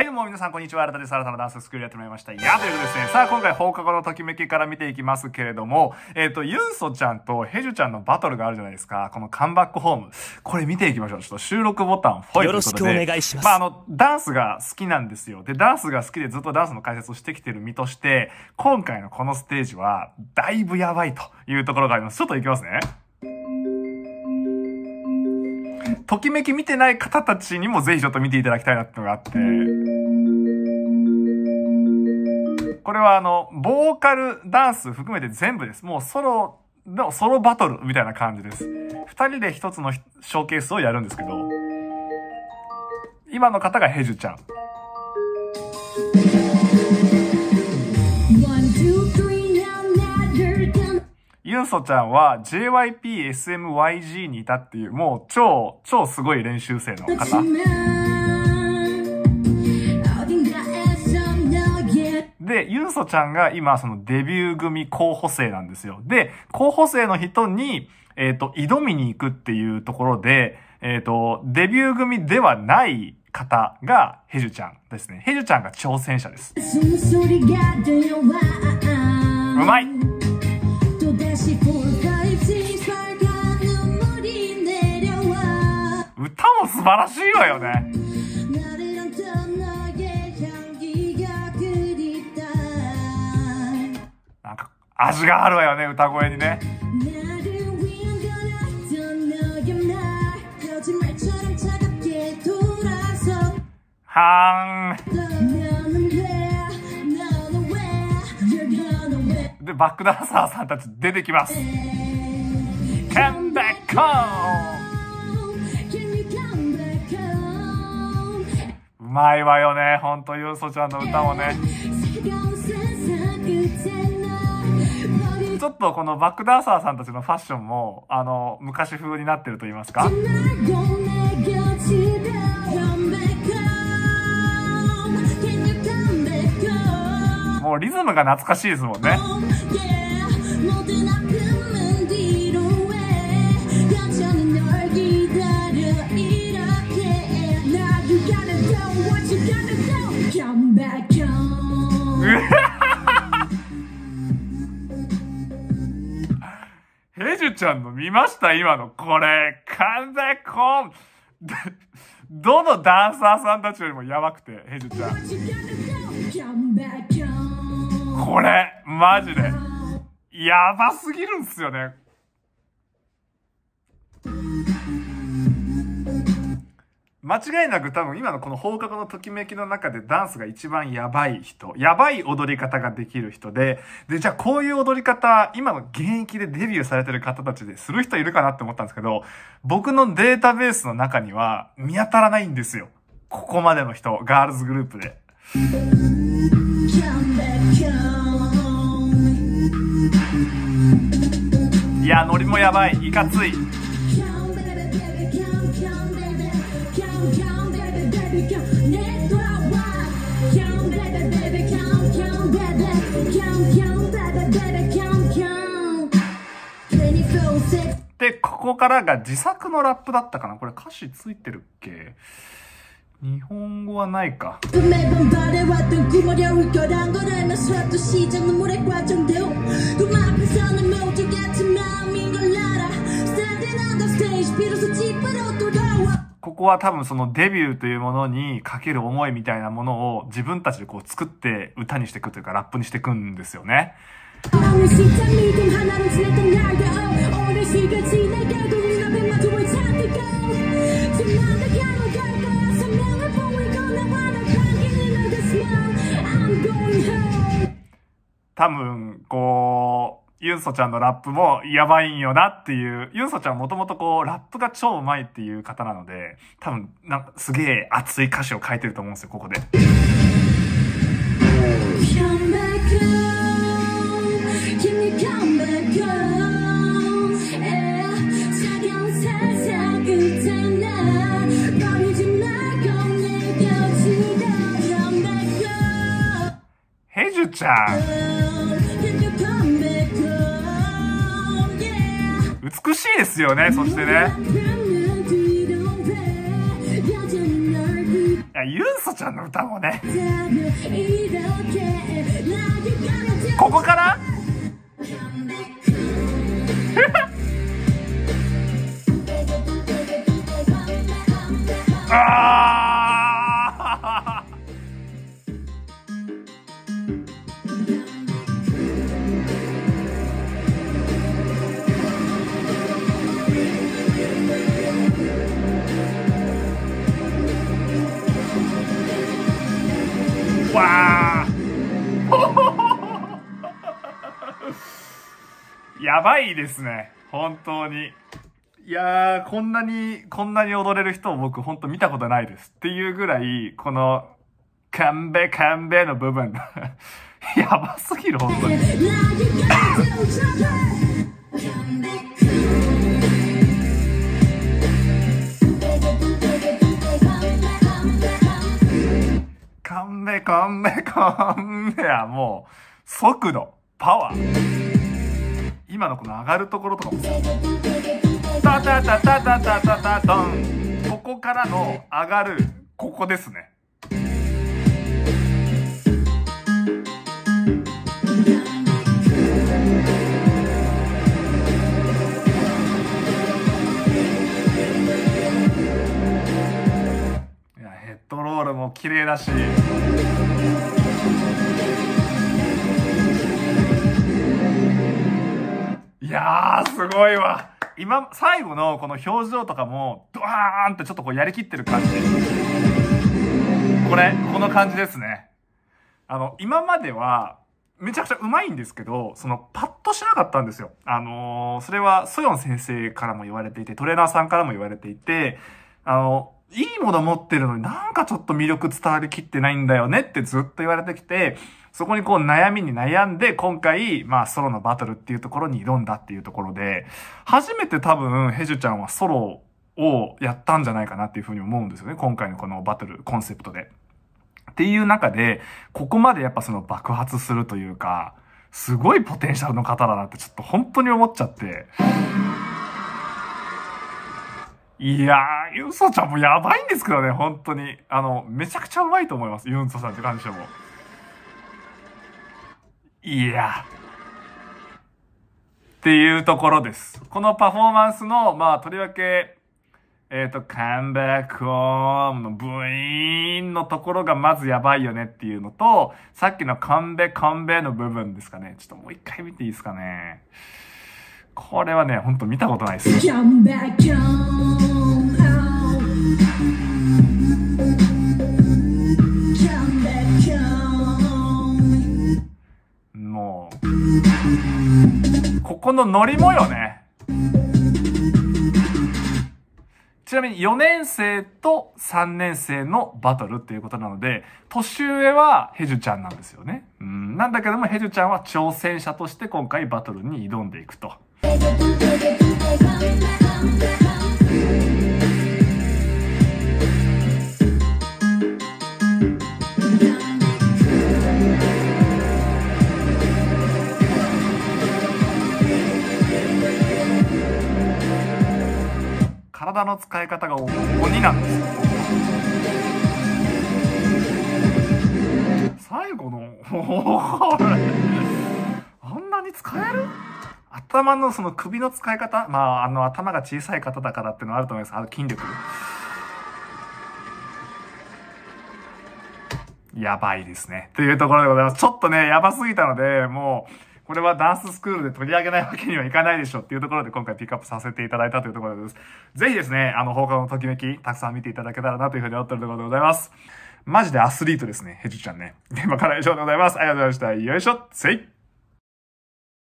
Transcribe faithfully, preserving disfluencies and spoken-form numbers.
はい、どうも皆さんこんにちは。新たです。新たなダンススクールやってまいりました。いや、ということですね。さあ、今回放課後のときめきから見ていきますけれども、えっと、ユンソちゃんとヘジュちゃんのバトルがあるじゃないですか。このカムバックホーム。これ見ていきましょう。ちょっと収録ボタン、フォイということで。 よろしくお願いします。 まあ、あの、ダンスが好きなんですよ。で、ダンスが好きでずっとダンスの解説をしてきてる身として、今回のこのステージは、だいぶやばいというところがあります。ちょっといきますね。ときめき見てない方たちにもぜひちょっと見ていただきたいなっていうのがあって、これはあの、ボーカル、ダンス含めて全部です。もうソロの、ソロバトルみたいな感じです。二人で一つのショーケースをやるんですけど、今の方がヘジュちゃん。ユンソちゃんは ジェイワイピーエスエムワイジー にいたっていう、もう超、超すごい練習生の方。で、ユンソちゃんが今そのデビュー組候補生なんですよ。で、候補生の人に、えっと、挑みに行くっていうところで、えっと、デビュー組ではない方がヘジュちゃんですね。ヘジュちゃんが挑戦者です。うまい！歌も素晴らしいわよね。なんか味があるわよね、歌声にね。はーん。で、バックダンサーさんたち出てきます。Come back home! うまいわよね、ほんとユンソちゃんの歌もね。ちょっとこのバックダンサーさんたちのファッションも、あの、昔風になってると言いますか。もうリズムが懐かしいですもんね。ヘジュちゃんの見ました？今のこれ完全コンどのダンサーさんたちよりもやばくて、ヘジュちゃんこれマジでやばすぎるんすよね。間違いなく多分今のこの放課後のときめきの中でダンスが一番やばい人、やばい踊り方ができる人で、で、じゃあこういう踊り方、今の現役でデビューされてる方たちでする人いるかなって思ったんですけど、僕のデータベースの中には見当たらないんですよ。ここまでの人、ガールズグループで。いや、ノリもやばい、いかつい。で、ここからが自作のラップだったかな。これ歌詞ついてるっけ？日本語はないか。ここは多分そのデビューというものにかける思いみたいなものを自分たちでこう作って歌にしていくというかラップにしていくんですよね。多分こうユンソちゃんのラップもやばいんよなっていう。ユンソちゃんもともとこうラップが超うまいっていう方なので、多分なんかすげえ熱い歌詞を書いてると思うんですよ、ここで。ヘジュちゃん美しいですよね。そしてね、いあ、ユンソちゃんの歌もね。ここからあーわーやばいですね。本当に。いやー、こんなに、こんなに踊れる人を僕ほんと見たことないです。っていうぐらい、この、カンベカンベの部分。やばすぎる、ほんとに。カンベカンベカンベはもう、速度、パワー。今のこの上がるところとかもさ、タタタタタタタタドン。ここからの上がる、ここですね。いや、ヘッドロールも綺麗だし。いやー、すごいわ。今、最後のこの表情とかも、ドワーンってちょっとこうやりきってる感じ。これ、この感じですね。あの、今までは、めちゃくちゃ上手いんですけど、その、パッとしなかったんですよ。あのー、それは、ソヨン先生からも言われていて、トレーナーさんからも言われていて、あの、いいもの持ってるのになんかちょっと魅力伝わりきってないんだよねってずっと言われてきて、そこにこう悩みに悩んで今回、まあソロのバトルっていうところに挑んだっていうところで、初めて多分ヘジュちゃんはソロをやったんじゃないかなっていうふうに思うんですよね。今回のこのバトルコンセプトで。っていう中で、ここまでやっぱその爆発するというか、すごいポテンシャルの方だなってちょっと本当に思っちゃって。いやー、ユンソちゃんもやばいんですけどね、本当に。あの、めちゃくちゃうまいと思います、ユンソさんって感じでも。いや。っていうところです。このパフォーマンスの、まあ、とりわけ、えっと、カムバックホームのブイーンのところがまずやばいよねっていうのと、さっきのカンベカンベの部分ですかね。ちょっともう一回見ていいですかね。これはね、ほんと見たことないです。もう、ここのノリもよね。ちなみによねん生とさんねん生のバトルっていうことなので、年上はヘジュちゃんなんですよね。うん、なんだけどもヘジュちゃんは挑戦者として今回バトルに挑んでいくと。体の使い方が鬼なんですよ。最後のあんなに使える？頭のその首の使い方、まあ、あの頭が小さい方だからっていうのはあると思います。あの筋力。やばいですね。というところでございます。ちょっとね、やばすぎたので、もう、これはダンススクールで取り上げないわけにはいかないでしょっていうところで今回ピックアップさせていただいたというところです。ぜひですね、あの放課後のときめき、たくさん見ていただけたらなというふうに思っているところでございます。マジでアスリートですね、ヘジュちゃんね。現場から以上でございます。ありがとうございました。よいしょ、せい。